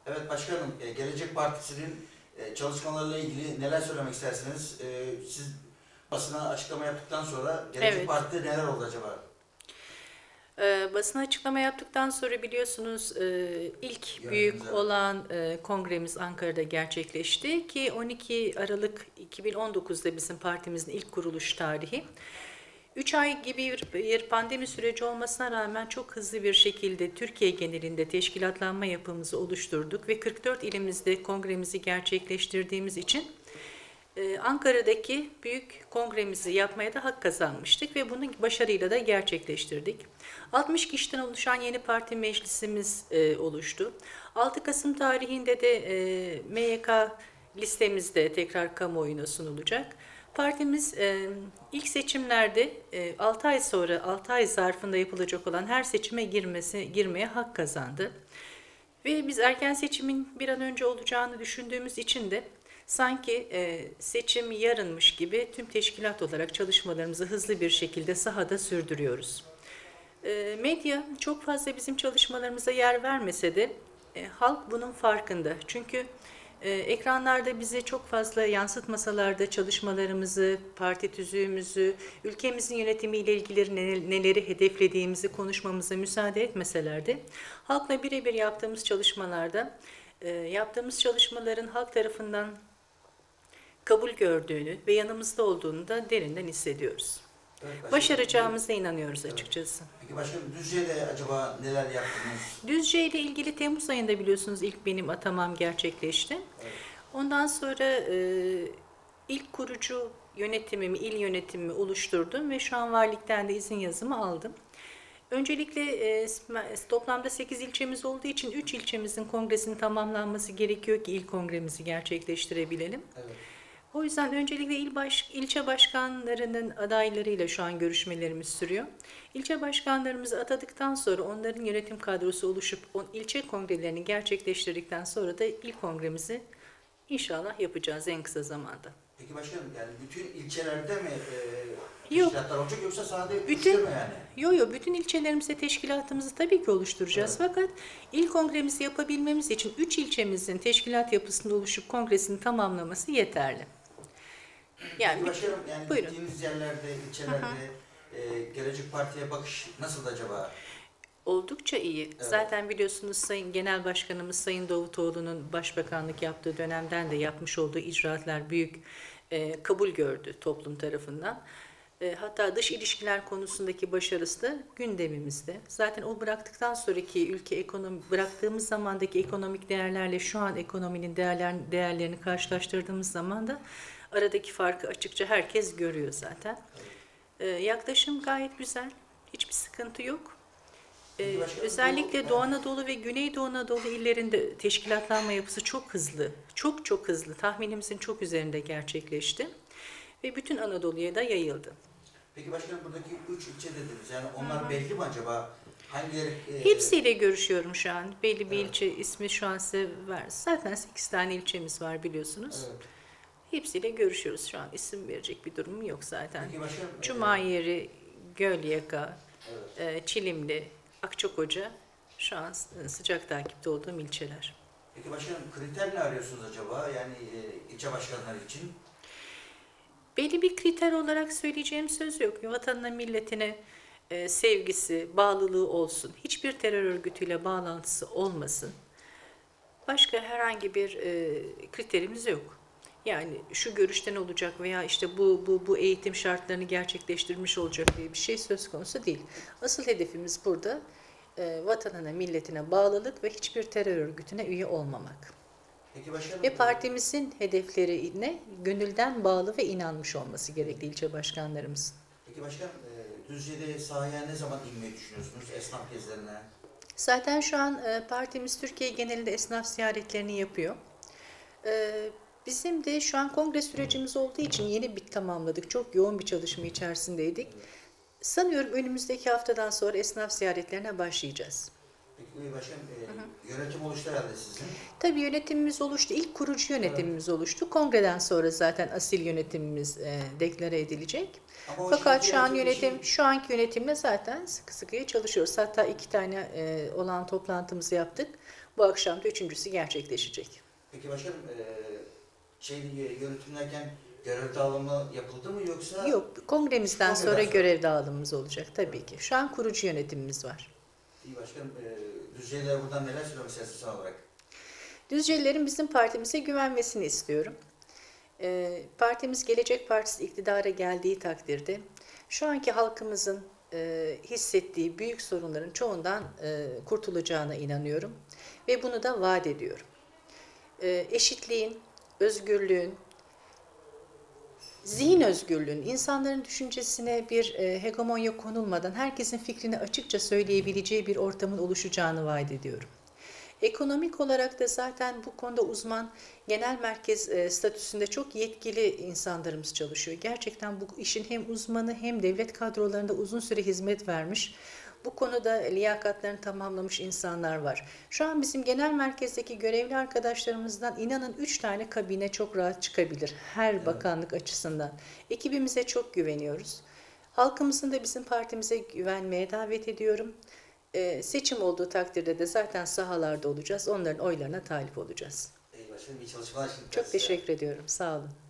Evet başkanım, Gelecek Partisi'nin çalışmalarıyla ilgili neler söylemek istersiniz? Siz basına açıklama yaptıktan sonra Gelecek Evet. Parti'de neler oldu acaba? Basın açıklama yaptıktan sonra biliyorsunuz ilk Yönetimimize büyük olan kongremiz Ankara'da gerçekleşti ki 12 Aralık 2019'da bizim partimizin ilk kuruluş tarihi. 3 ay gibi bir pandemi süreci olmasına rağmen çok hızlı bir şekilde Türkiye genelinde teşkilatlanma yapımızı oluşturduk ve 44 ilimizde kongremizi gerçekleştirdiğimiz için Ankara'daki büyük kongremizi yapmaya da hak kazanmıştık ve bunu başarıyla da gerçekleştirdik. 60 kişiden oluşan yeni parti meclisimiz oluştu. 6 Kasım tarihinde de MYK listemizde tekrar kamuoyuna sunulacak. Partimiz ilk seçimlerde 6 ay sonra 6 ay zarfında yapılacak olan her seçime girmeye hak kazandı. Ve biz erken seçimin bir an önce olacağını düşündüğümüz için de sanki seçim yarınmış gibi tüm teşkilat olarak çalışmalarımızı hızlı bir şekilde sahada sürdürüyoruz. Medya çok fazla bizim çalışmalarımıza yer vermese de halk bunun farkında. Çünkü ekranlarda bizi çok fazla yansıtmasalar da çalışmalarımızı, parti tüzüğümüzü, ülkemizin yönetimiyle ilgili neleri hedeflediğimizi konuşmamıza müsaade etmeseler de halkla birebir yaptığımız çalışmalarda yaptığımız çalışmaların halk tarafından kabul gördüğünü ve yanımızda olduğunu da derinden hissediyoruz. evet başkanım. Başaracağımıza inanıyoruz Evet. açıkçası. Peki başkanım Düzce'de acaba neler yaptınız? Düzce ile ilgili Temmuz ayında biliyorsunuz ilk benim atamam gerçekleşti. Evet. Ondan sonra ilk kurucu yönetimimi, il yönetimimi oluşturdum ve şu an valilikten de izin yazımı aldım. Öncelikle toplamda 8 ilçemiz olduğu için 3 ilçemizin kongresinin tamamlanması gerekiyor ki il kongremizi gerçekleştirebilelim. Evet. O yüzden öncelikle ilçe başkanlarının adaylarıyla şu an görüşmelerimiz sürüyor. İlçe başkanlarımızı atadıktan sonra onların yönetim kadrosu oluşup ilçe kongrelerini gerçekleştirdikten sonra da il kongremizi inşallah yapacağız en kısa zamanda. Peki başkanım yani bütün ilçelerde mi Yok, teşkilatlar olacak yoksa sadece üçte bütün mi yani? bütün ilçelerimizde teşkilatımızı tabii ki oluşturacağız. Evet. Fakat il kongremizi yapabilmemiz için 3 ilçemizin teşkilat yapısında oluşup kongresini tamamlaması yeterli. Yani Peki başkanım yani buyurun. gittiğiniz yerlerde, ilçelerde Gelecek Parti'ye bakış nasıl acaba? Oldukça iyi. Evet. Zaten biliyorsunuz Sayın Genel Başkanımız Sayın Davutoğlu'nun başbakanlık yaptığı dönemden de yapmış olduğu icraatlar büyük kabul gördü toplum tarafından. Hatta dış ilişkiler konusundaki başarısı da gündemimizde. Zaten o bıraktıktan sonraki bıraktığımız zamandaki ekonomik değerlerle şu an ekonominin değerlerini karşılaştırdığımız zaman da aradaki farkı açıkça herkes görüyor zaten. Yaklaşım gayet güzel. Hiçbir sıkıntı yok. Peki başkanım Özellikle Doğu Anadolu ve Güneydoğu Anadolu illerinde teşkilatlanma yapısı çok hızlı, çok çok hızlı, tahminimizin çok üzerinde gerçekleşti ve bütün Anadolu'ya da yayıldı. Peki başkanım buradaki 3 ilçe dediniz. Yani onlar belli mi acaba? Hangileri? Hepsiyle görüşüyorum şu an. Belli bir Evet. ilçe ismi şu an size ver. Zaten 8 tane ilçemiz var biliyorsunuz. Evet. Hepsiyle görüşüyoruz şu an. İsim verecek bir durumum yok zaten. Peki başkanım. Cumayeri, Gölyaka, Evet. Çilimli, Akçakoca şu an sıcak takipte olduğum ilçeler. Peki başkanım kriter ne arıyorsunuz acaba? Yani ilçe başkanları için? Belli bir kriter olarak söyleyeceğim söz yok. Vatanına, milletine sevgisi, bağlılığı olsun. Hiçbir terör örgütüyle bağlantısı olmasın. Başka herhangi bir kriterimiz yok. Yani şu görüşten olacak veya işte bu eğitim şartlarını gerçekleştirmiş olacak diye bir şey söz konusu değil. Asıl hedefimiz burada vatanına, milletine bağlılık ve hiçbir terör örgütüne üye olmamak. Peki başkanım. Ve partimizin hedeflerine gönülden bağlı ve inanmış olması gerekli ilçe başkanlarımızın. Peki başkanım Düzce'de sahaya ne zaman inmeyi düşünüyorsunuz esnaf gezilerine? Zaten şu an partimiz Türkiye genelinde esnaf ziyaretlerini yapıyor. Bizim de şu an kongre sürecimiz olduğu için yeni bir tamamladık. Çok yoğun bir çalışma içerisindeydik. Sanıyorum önümüzdeki haftadan sonra esnaf ziyaretlerine başlayacağız. Peki başkanım yönetim oluştu herhalde sizin. Tabii yönetimimiz oluştu. İlk kurucu yönetimimiz oluştu. Kongreden sonra zaten asil yönetimimiz deklare edilecek. Ama o Fakat şimdiki şu yönetim şu anki yönetimle zaten sıkı sıkıya çalışıyoruz. Hatta 2 tane olan toplantımızı yaptık. Bu akşam da üçüncüsü gerçekleşecek. Peki başkanım, yönetimlerken görev dağılımı yapıldı mı yoksa? Yok, kongremizden Kongreden sonra sonra. görev dağılımımız olacak tabii ki. Şu an kurucu yönetimimiz var. İyi başkanım, Düzce'liler buradan neler söylemek istersiniz son olarak? Düzcelilerin bizim partimize güvenmesini istiyorum. Partimiz Gelecek Partisi iktidara geldiği takdirde şu anki halkımızın hissettiği büyük sorunların çoğundan kurtulacağına inanıyorum ve bunu da vaat ediyorum. Eşitliğin, özgürlüğün, zihin özgürlüğün, insanların düşüncesine bir hegemonya konulmadan herkesin fikrini açıkça söyleyebileceği bir ortamın oluşacağını vaat ediyorum. Ekonomik olarak da zaten bu konuda uzman genel merkez statüsünde çok yetkili insanlarımız çalışıyor. Gerçekten bu işin hem uzmanı hem devlet kadrolarında uzun süre hizmet vermiş, bu konuda liyakatlarını tamamlamış insanlar var. Şu an bizim genel merkezdeki görevli arkadaşlarımızdan inanın 3 tane kabine çok rahat çıkabilir her bakanlık açısından. Ekibimize çok güveniyoruz. Halkımızın da bizim partimize güvenmeye davet ediyorum. Seçim olduğu takdirde de zaten sahalarda olacağız. Onların oylarına talip olacağız. İyi başkanım, iyi çalışmalar şimdi. Çok teşekkür ediyorum. Sağ olun.